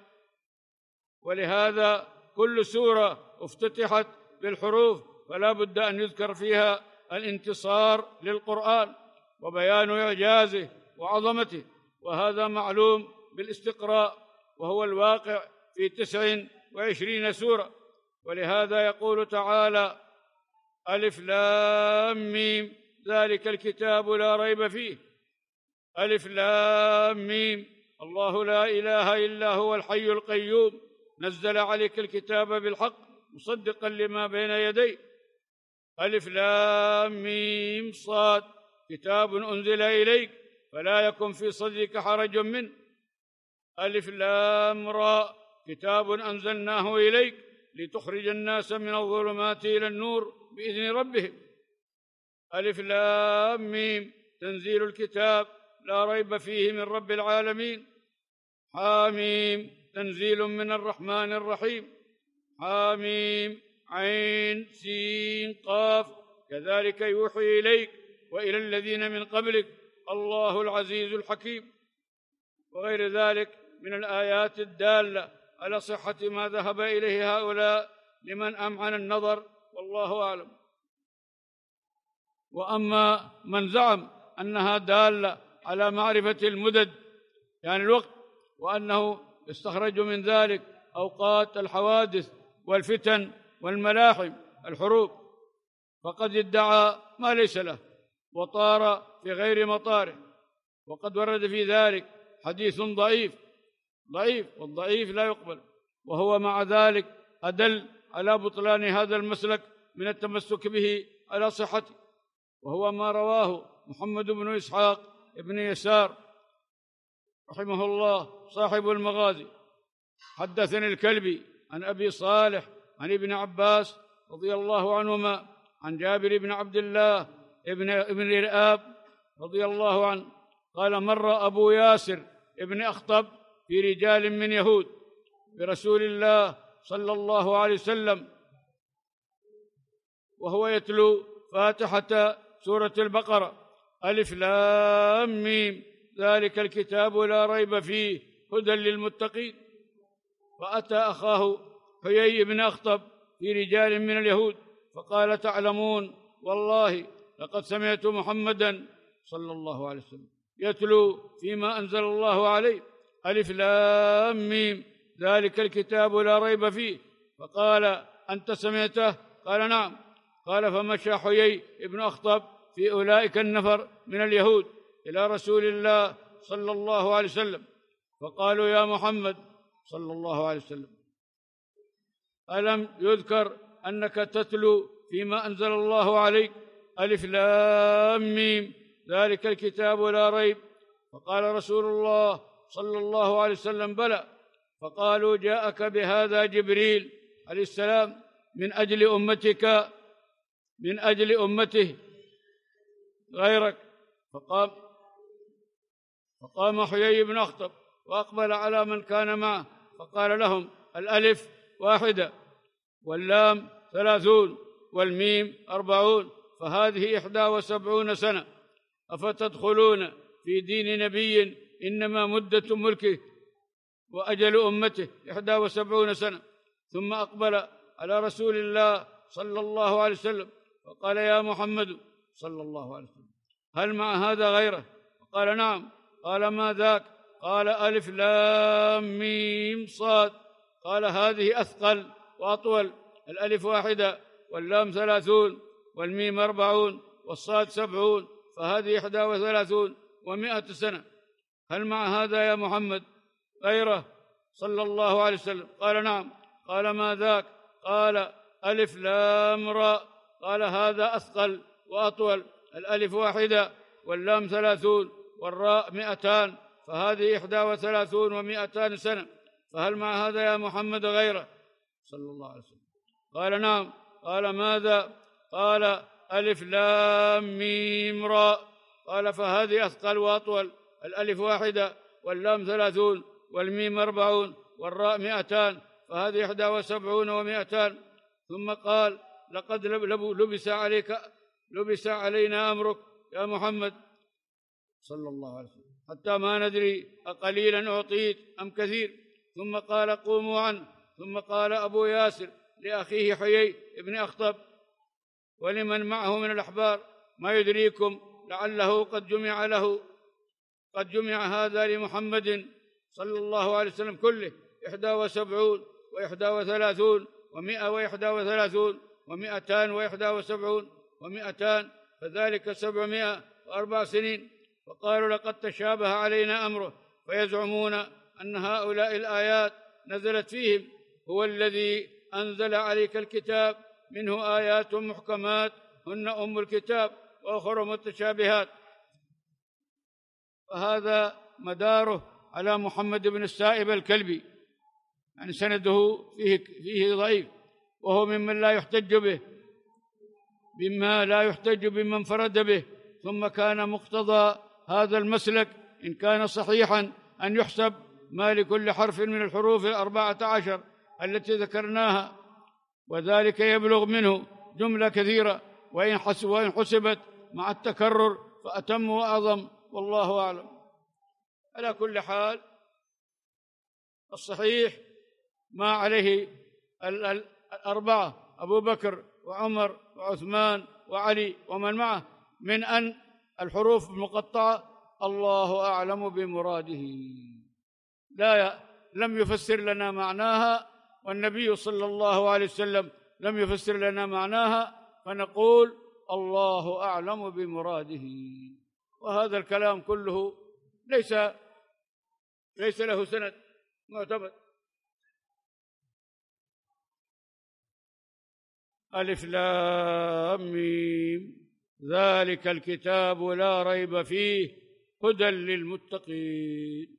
ولهذا كل سورة افتتحت بالحروف فلا بد أن يذكر فيها الانتصار للقرآن وبيان إعجازه وعظمته، وهذا معلوم بالاستقراء، وهو الواقع في تسع وعشرين سورة. ولهذا يقول تعالى: ألف لام ميم ذلك الكتاب لا ريب فيه. ألف لام ميم، الله لا إله إلا هو الحي القيوم، نزل عليك الكتاب بالحق مصدقا لما بين يديه. ألف لام ميم صاد، كتاب أنزل إليك فلا يكن في صدرك حرج منه. ألف لام راء، كتاب أنزلناه إليك لتخرج الناس من الظلمات إلى النور بإذن ربهم. ألف لام ميم، تنزيل الكتاب لا ريب فيه من رب العالمين. حاميم، تنزيل من الرحمن الرحيم. حاميم عين سين قاف، كذلك يوحي إليك وإلى الذين من قبلك الله العزيز الحكيم، وغير ذلك من الآيات الدالة على صحة ما ذهب إليه هؤلاء لمن أمعن النظر، والله أعلم. وأما من زعم أنها دالة على معرفة المدد يعني الوقت، وأنه يستخرج من ذلك أوقات الحوادث والفتن والملاحم الحروب، فقد ادعى ما ليس له وطار في غير مطاره، وقد ورد في ذلك حديث ضعيف ضعيف والضعيف لا يقبل، وهو مع ذلك أدل على بطلان هذا المسلك من التمسك به على صحته، وهو ما رواه محمد بن إسحاق ابن يسار رحمه الله صاحب المغازي. حدثني الكلبي عن أبي صالح عن ابن عباس رضي الله عنهما عن جابر بن عبد الله ابن ابن رئاب رضي الله عنه قال: مر أبو ياسر ابن أخطب في رجال من يهود برسول الله صلى الله عليه وسلم وهو يتلو فاتحة سورة البقرة: ألف لام ميم، ذلك الكتاب لا ريب فيه هدى للمتقين. فأتى أخاه حيي بن أخطب في رجال من اليهود فقال: تعلمون والله لقد سمعت محمدا صلى الله عليه وسلم يتلو فيما أنزل الله عليه ألف لام ميم، ذلك الكتاب لا ريب فيه. فقال: أنت سمعته؟ قال: نعم. قال: فمشى حيي بن أخطب في أولئك النفر من اليهود إلى رسول الله صلى الله عليه وسلم فقالوا: يا محمد صلى الله عليه وسلم، ألم يذكر أنك تتلو فيما أنزل الله عليك ألف لام ميم، ذلك الكتاب لا ريب؟ فقال رسول الله صلى الله عليه وسلم: بلى. فقالوا: جاءك بهذا جبريل عليه السلام من أجل أمتك من أجل أمته غيرك. فقام فقام حيي بن أخطب وأقبل على من كان معه فقال لهم: الألف واحدة، واللام ثلاثون، والميم أربعون، فهذه إحدى وسبعون سنة، أفتدخلون في دين نبي إنما مدة ملكه وأجل أمته إحدى وسبعون سنة؟ ثم أقبل على رسول الله صلى الله عليه وسلم فقال: يا محمد صلى الله عليه وسلم، هل مع هذا غيره؟ قال: نعم. قال: ما ذاك؟ قال: ألف لام ميم صاد. قال: هذه أثقل وأطول، الألف واحدة، واللام ثلاثون، والميم أربعون، والصاد سبعون، فهذه إحدى وثلاثون ومائة سنة، هل مع هذا يا محمد غيره صلى الله عليه وسلم؟ قال: نعم. قال: ما ذاك؟ قال: ألف لام راء. قال: هذا أثقل وأطول، الألف واحدة، واللام ثلاثون، والراء مئتان، فهذه إحدى وثلاثون ومئتان سنة، فهل مع هذا يا محمد غيره صلى الله عليه وسلم؟ قال: نعم. قال: ماذا؟ قال: ألف لام ميم راء. قال: فهذه أثقل وأطول، الألف واحدة، واللام ثلاثون، والميم أربعون، والراء مئتان، فهذه إحدى وسبعون ومئتان. ثم قال: لقد لبس عليك لبس علينا أمرك يا محمد صلى الله عليه وسلم حتى ما ندري أقليلا أعطيت أم كثير. ثم قال: قوموا عنه. ثم قال أبو ياسر لأخيه حيي بن أخطب ولمن معه من الأحبار: ما يدريكم لعله قد جمع له قد جمع هذا لمحمد صلى الله عليه وسلم كله إحدى وسبعون وإحدى وثلاثون ومائة وإحدى وثلاثون ومائتان وإحدى وسبعون ومائتان، فذلك سبعمائة وأربع سنين. فقالوا: لقد تشابه علينا أمره، فيزعمون أن هؤلاء الآيات نزلت فيهم. هو الذي أنزل عليك الكتاب منه آيات محكمات هن أم الكتاب وأخر متشابهات. وهذا مداره على محمد بن السائب الكلبي، يعني سنده فيه فيه ضعيف، وهو ممن لا يحتج به، بما لا يحتج بمن انفرد به. ثم كان مقتضى هذا المسلك إن كان صحيحا أن يحسب ما لكل حرف من الحروف الأربعة عشر التي ذكرناها، وذلك يبلغ منه جملة كثيرة، وإن حسبت مع التكرر فأتم وأعظم، والله أعلم. على كل حال، الصحيح ما عليه الأربعة أبو بكر وعمر وعثمان وعلي ومن معه من أن الحروف المقطعة الله أعلم بمراده، لا لم يفسر لنا معناها، والنبي صلى الله عليه وسلم لم يفسر لنا معناها، فنقول الله أعلم بمراده. وهذا الكلام كله ليس ليس له سند معتبر. ألف لام ميم ذلك الكتاب لا ريب فيه هدى للمتقين.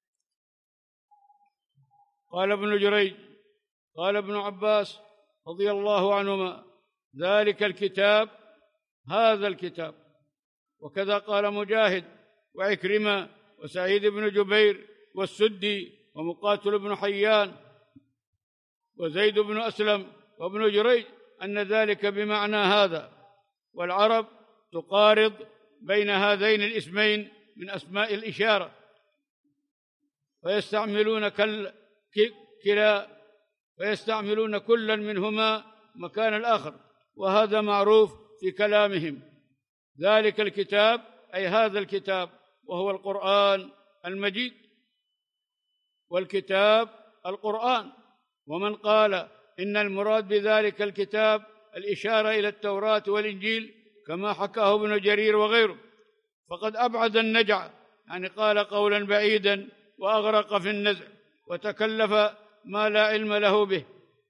قال ابن جريج قال ابن عباس رضي الله عنهما ذلك الكتاب هذا الكتاب، وكذا قال مجاهد وعكرمة وسعيد بن جبير والسدي ومقاتل بن حيان وزيد بن أسلم وابن جريج أن ذلك بمعنى هذا. والعرب تقارض بين هذين الاسمين من أسماء الإشارة، فيستعملون كلا ويستعملون كلا منهما مكان الآخر، وهذا معروف في كلامهم. ذلك الكتاب أي هذا الكتاب، وهو القرآن المجيد، والكتاب القرآن. ومن قال إن المراد بذلك الكتاب الإشارة إلى التوراة والإنجيل كما حكاه ابن جرير وغيره فقد أبعد النجع، يعني قال قولا بعيدا وأغرق في النزع وتكلف ما لا علم له به.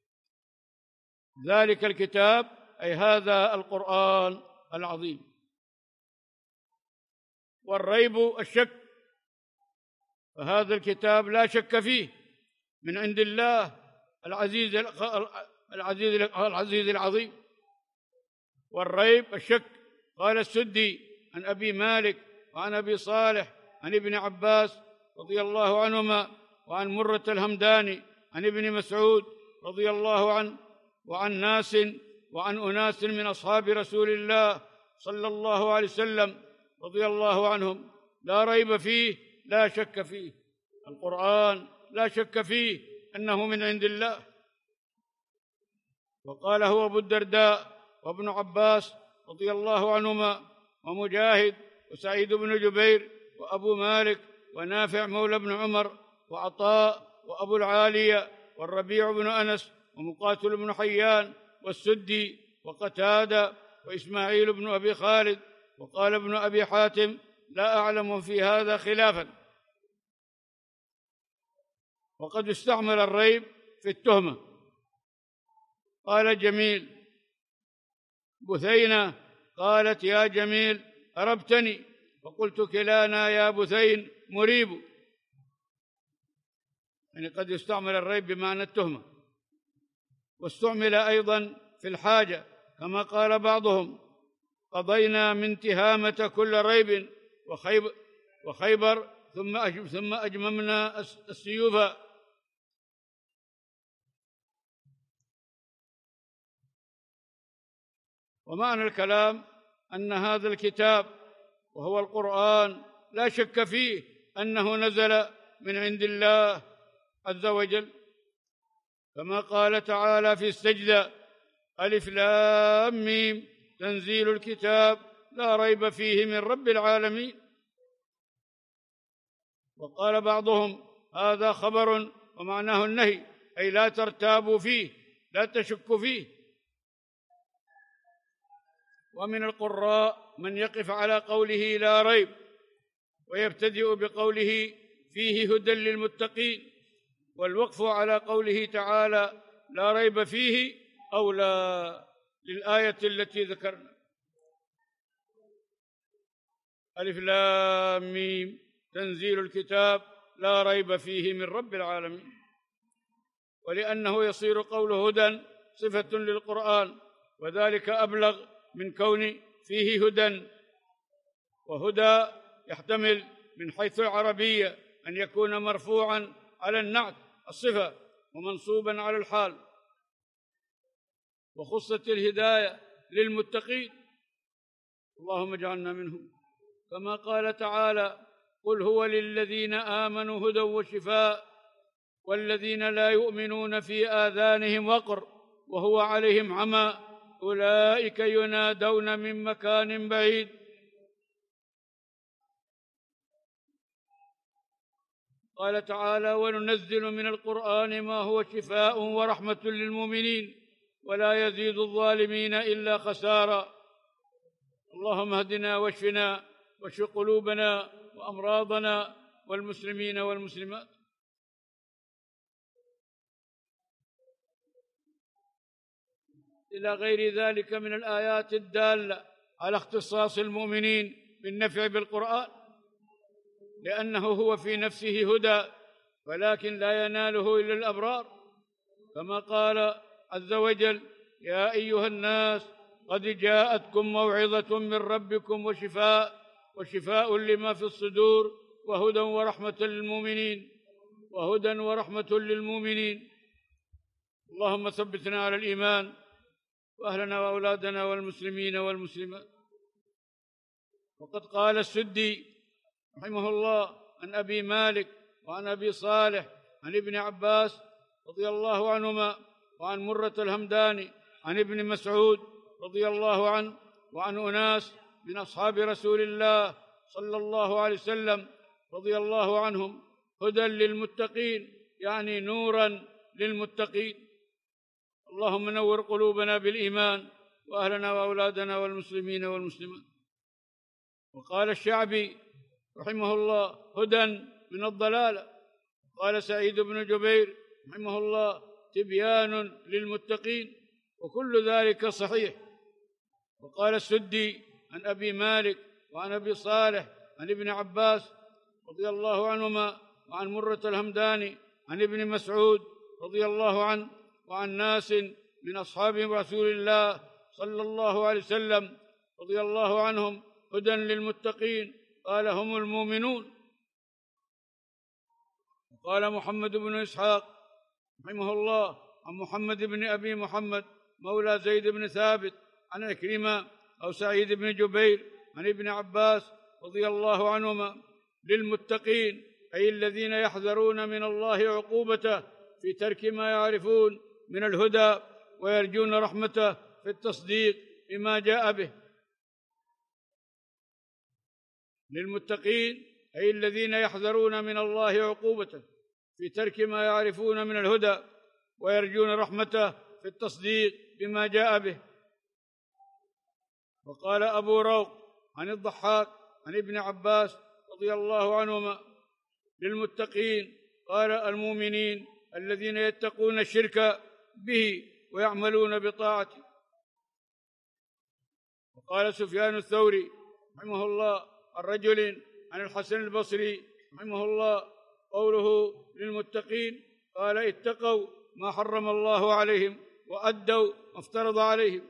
ذلك الكتاب أي هذا القرآن العظيم. والريب الشك، فهذا الكتاب لا شك فيه من عند الله العزيز العزيز العزيز العظيم. والريب الشك. قال السدي عن أبي مالك وعن أبي صالح عن ابن عباس رضي الله عنهما وعن مرة الهمداني عن ابن مسعود رضي الله عنه وعن ناس وعن أناس من أصحاب رسول الله صلى الله عليه وسلم رضي الله عنهم لا ريب فيه لا شك فيه. القرآن لا شك فيه أنه من عند الله. وقال هو أبو الدرداء وابن عباس رضي الله عنهما ومجاهد وسعيد بن جبير وأبو مالك ونافع مولى بن عمر وعطاء وأبو العالية والربيع بن أنس ومقاتل بن حيان والسدي وقتادة وإسماعيل بن أبي خالد. وقال ابن أبي حاتم لا أعلم في هذا خلافا. وقد استعمل الريب في التهمة. قال جميل بثينة قالت يا جميل أربتني، فقلت كلانا يا بثين مريب، يعني قد يستعمل الريب بمعنى التهمة. واستعمل أيضا في الحاجة كما قال بعضهم قضينا من تهامة كل ريب وخيبر, وخيبر ثم ثم أجممنا السيوف. ومعنى الكلام أن هذا الكتاب وهو القرآن لا شك فيه أنه نزل من عند الله عز وجل، كما قال تعالى في السجدة ألف لام ميم تنزيل الكتاب لا ريب فيه من رب العالمين. وقال بعضهم هذا خبر ومعناه النهي، أي لا ترتابوا فيه لا تشكوا فيه. ومن القراء من يقف على قوله لا ريب ويبتدئ بقوله فيه هدى للمتقين، والوقف على قوله تعالى لا ريب فيه أولى للآية التي ذكرنا. ألف لام ميم تنزيل الكتاب لا ريب فيه من رب العالمين. ولأنه يصير قوله هدى صفة للقرآن، وذلك أبلغ من كون فيه هدى. وهدى يحتمل من حيث العربية أن يكون مرفوعا على النعت الصفة ومنصوبا على الحال. وخصت الهداية للمتقين، اللهم اجعلنا منهم، كما قال تعالى: قل هو للذين آمنوا هدى وشفاء والذين لا يؤمنون في آذانهم وقر وهو عليهم عمى أولئك ينادون من مكان بعيد. قال تعالى: وننزل من القرآن ما هو شفاء ورحمة للمؤمنين ولا يزيد الظالمين إلا خسارا. اللهم اهدنا واشفنا واشف قلوبنا وأمراضنا والمسلمين والمسلمات. إلى غير ذلك من الآيات الدالة على اختصاص المؤمنين بالنفع بالقرآن، لأنه هو في نفسه هدى ولكن لا يناله إلا الأبرار، كما قال عز وجل: يا أيها الناس قد جاءتكم موعظة من ربكم وشفاء وشفاء لما في الصدور وهدى ورحمة للمؤمنين وهدى ورحمة للمؤمنين. اللهم ثبتنا على الإيمان وأهلنا وأولادنا والمسلمين والمسلمات. وقد قال السدي رحمه الله عن أبي مالك وعن أبي صالح عن ابن عباس رضي الله عنهما وعن مرة الهمداني عن ابن مسعود رضي الله عنه وعن أناس من أصحاب رسول الله صلى الله عليه وسلم رضي الله عنهم: هدى للمتقين، يعني نورا للمتقين. اللهم نور قلوبنا بالإيمان وأهلنا وأولادنا والمسلمين والمسلمات. وقال الشعبي رحمه الله: هدى من الضلالة. قال سعيد بن جبير رحمه الله: تبيان للمتقين. وكل ذلك صحيح. وقال السدي عن أبي مالك وعن أبي صالح عن ابن عباس رضي الله عنهما وعن مرة الهمداني عن ابن مسعود رضي الله عنه وعن ناس من أصحاب رسول الله صلى الله عليه وسلم رضي الله عنهم: هدى للمتقين. قال: هم المؤمنون. وقال محمد بن إسحاق رحمه الله عن محمد بن أبي محمد مولى زيد بن ثابت عن عكرمة أو سعيد بن جبير عن ابن عباس رضي الله عنهما: للمتقين، أي الذين يحذرون من الله عقوبته في ترك ما يعرفون من الهدى ويرجون رحمته في التصديق بما جاء به. للمتقين أي الذين يحذرون من الله عقوبته في ترك ما يعرفون من الهدى ويرجون رحمته في التصديق بما جاء به. وقال أبو روق عن الضحاك عن ابن عباس رضي الله عنهما: للمتقين، قال: المؤمنين الذين يتقون الشرك به ويعملون بطاعته. وقال سفيان الثوري رحمه الله عن رجل عن الحسن البصري رحمه الله: قوله للمتقين، قال: اتقوا ما حرم الله عليهم وأدوا ما افترض عليهم،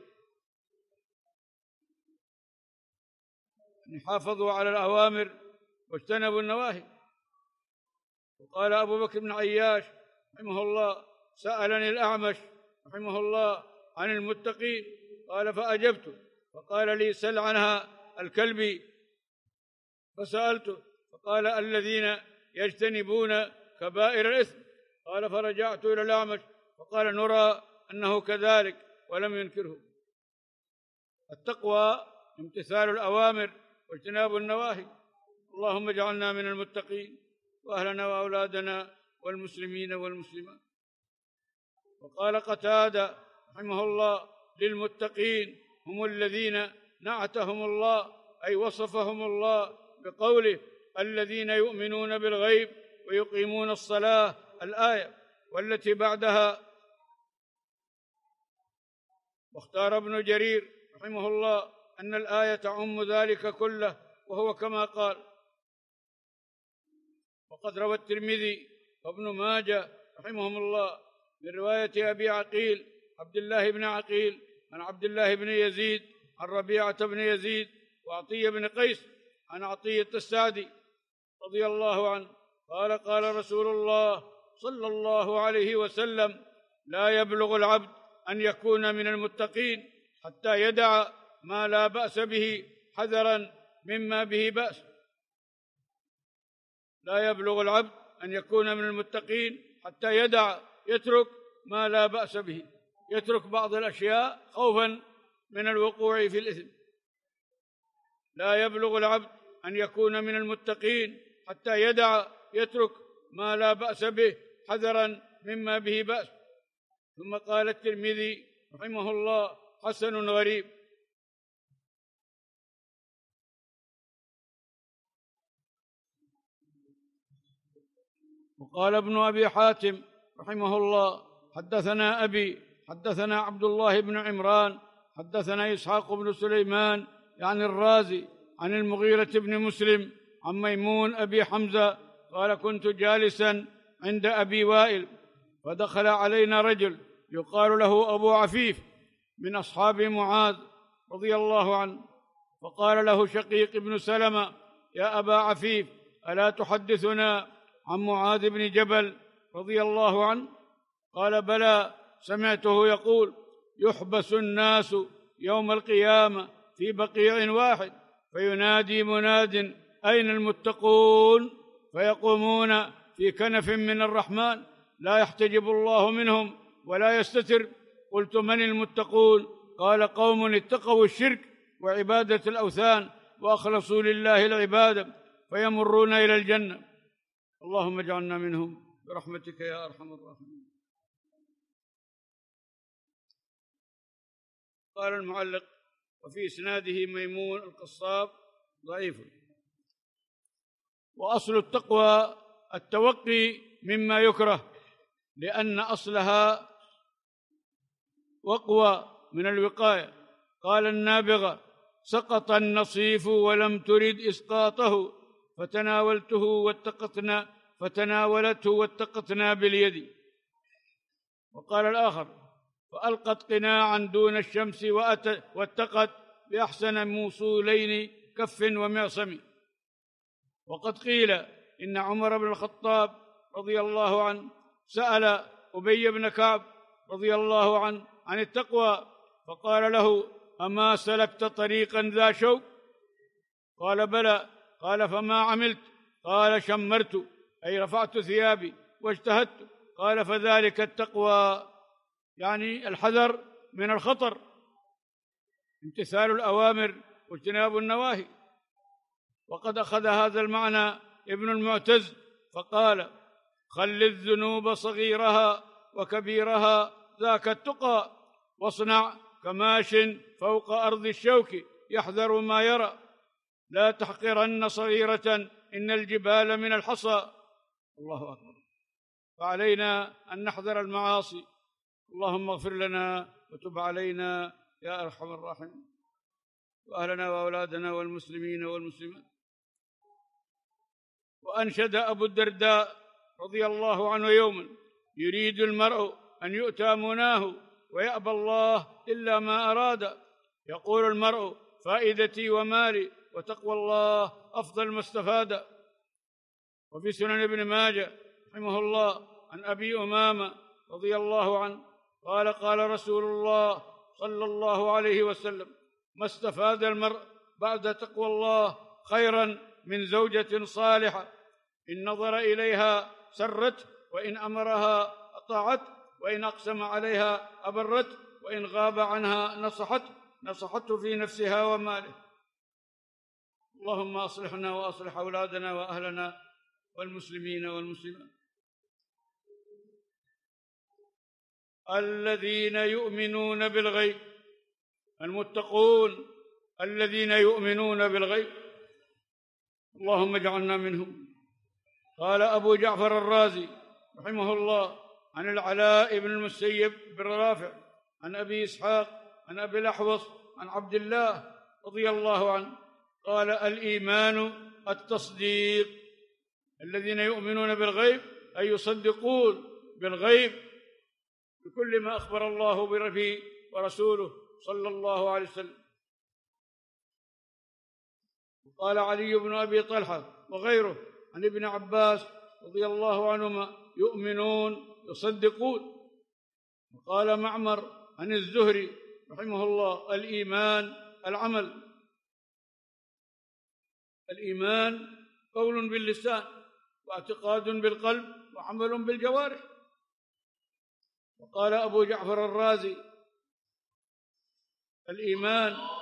يعني حافظوا على الأوامر واجتنبوا النواهي. وقال أبو بكر بن عياش رحمه الله: سألني الأعمش رحمه الله عن المتقين، قال: فأجبت، فقال لي: سل عنها الكلبي. فسألته فقال: الذين يجتنبون كبائر الإثم. قال: فرجعت إلى الأعمش فقال: نرى أنه كذلك، ولم ينكره. التقوى امتثال الأوامر واجتناب النواهي. اللهم اجعلنا من المتقين وأهلنا وأولادنا والمسلمين والمسلمات. وقال قتادة رحمه الله: للمتقين هم الذين نعتهم الله، أي وصفهم الله بقوله: الذين يؤمنون بالغيب ويقيمون الصلاة، الآية. والتي بعدها: واختار ابن جرير رحمه الله أن الآية تعم ذلك كله، وهو كما قال. وقد روى الترمذي وابن ماجه رحمهم الله من رواية أبي عقيل عبد الله بن عقيل عن عبد الله بن يزيد عن ربيعة بن يزيد وعطية بن قيس عن عطية السعدي رضي الله عنه قال قال رسول الله صلى الله عليه وسلم: لا يبلغ العبد أن يكون من المتقين حتى يدع ما لا بأس به حذرا مما به بأس. لا يبلغ العبد أن يكون من المتقين حتى يدع يترك ما لا بأس به، يترك بعض الأشياء خوفا من الوقوع في الإثم. لا يبلغ العبد أن يكون من المتقين حتى يدع يترك ما لا بأس به حذرا مما به بأس. ثم قال الترمذي رحمه الله: حسن غريب. وقال ابن أبي حاتم رحمه الله: حدثنا أبي حدثنا عبد الله بن عمران حدثنا إسحاق بن سليمان يعني الرازي عن المغيرة بن مسلم عن ميمون أبي حمزة قال: كنت جالسا عند أبي وائل فدخل علينا رجل يقال له أبو عفيف من أصحاب معاذ رضي الله عنه، فقال له شقيق بن سلمة: يا أبا عفيف، ألا تحدثنا عن معاذ بن جبل رضي الله عنه؟ قال: بلى، سمعته يقول: يحبس الناس يوم القيامة في بقيع واحد فينادي مناد: أين المتقون؟ فيقومون في كنف من الرحمن لا يحتجب الله منهم ولا يستتر. قلت: من المتقون؟ قال: قوم اتقوا الشرك وعبادة الأوثان وأخلصوا لله العبادة فيمرون إلى الجنة. اللهم اجعلنا منهم برحمتك يا أرحم الراحمين. قال المعلق: وفي إسناده ميمون القصاب ضعيف. وأصل التقوى التوقي مما يكره، لأن أصلها وقوى من الوقاية. قال النابغة: سقط النصيف ولم ترد إسقاطه فتناولته واتقتنا فتناولته واتقتنا باليد. وقال الآخر: فألقت قناعا دون الشمس واتقت بأحسن موصولين كف ومعصم. وقد قيل إن عمر بن الخطاب رضي الله عنه سأل أبي بن كعب رضي الله عنه عن التقوى فقال له: أما سلكت طريقا ذا شوك؟ قال: بلى. قال: فما عملت؟ قال: شمرت، أي رفعت ثيابي واجتهدت. قال: فذلك التقوى، يعني الحذر من الخطر، امتثال الأوامر واجتناب النواهي. وقد أخذ هذا المعنى ابن المعتز فقال: خل الذنوب صغيرها وكبيرها ذاك التقى، واصنع كماش فوق أرض الشوك يحذر ما يرى، لا تحقرن صغيرة إن الجبال من الحصى. الله أكبر. فعلينا أن نحذر المعاصي. اللهم اغفر لنا وتب علينا يا أرحم الراحمين، وأهلنا وأولادنا والمسلمين والمسلمات. وأنشد أبو الدرداء رضي الله عنه يوما: يريد المرء أن يؤتى مناه ويأبى الله إلا ما أراد. يقول المرء: فائدتي ومالي، وتقوى الله أفضل ما استفاد. وفي سنن ابن ماجه رحمه الله عن أبي أمامة رضي الله عنه قال: قال رسول الله صلى الله عليه وسلم: ما استفاد المرء بعد تقوى الله خيرا من زوجة صالحة إن نظر إليها سرته، وإن أمرها أطاعته، وإن أقسم عليها أبرته، وإن غاب عنها نصحته نصحته في نفسها وماله. اللهم أصلحنا وأصلح أولادنا وأهلنا والمسلمين والمسلمات. الذين يؤمنون بالغيب، المتقون الذين يؤمنون بالغيب، اللهم اجعلنا منهم. قال أبو جعفر الرازي رحمه الله عن العلاء بن المسيب بن رافع عن أبي إسحاق عن أبي الأحوص عن عبد الله رضي الله عنه قال الإيمان التصديق. الذين يؤمنون بالغيب أي يصدقون بالغيب بكل ما أخبر الله به ورسوله صلى الله عليه وسلم. قال علي بن أبي طلحة وغيره عن ابن عباس رضي الله عنهما يؤمنون يصدقون. وقال معمر عن الزهري رحمه الله الإيمان العمل. الإيمان قول باللسان واعتقاد بالقلب وعمل بالجوارح. وقال أبو جعفر الرازي الإيمان